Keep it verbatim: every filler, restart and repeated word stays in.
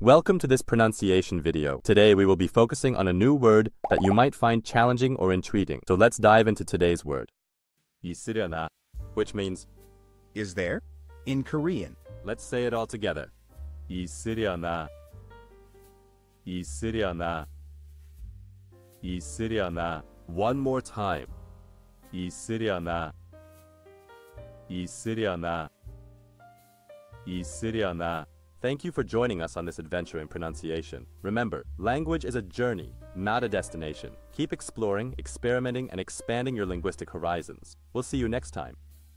Welcome to this pronunciation video. Today we will be focusing on a new word that you might find challenging or intriguing. So let's dive into today's word. 있으려나, which means Is there? In Korean. let's say it all together. 있으려나, 있으려나, 있으려나. One more time. 있으려나, 있으려나, 있으려나. Thank you for joining us on this adventure in pronunciation. Remember, language is a journey, not a destination. Keep exploring, experimenting, and expanding your linguistic horizons. We'll see you next time.